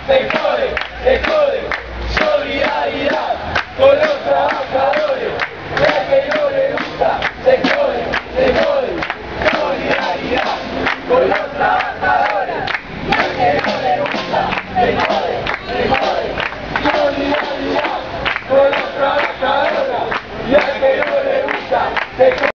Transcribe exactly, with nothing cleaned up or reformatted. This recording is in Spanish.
se jode, se jode. Solidaridad con los trabajadores. Ya que no le gusta, se jode, se jode. Solidaridad con los trabajadores. Ya que no le gusta, se jode, se jode. Solidaridad con los trabajadores. Ya que no le gusta, se jode.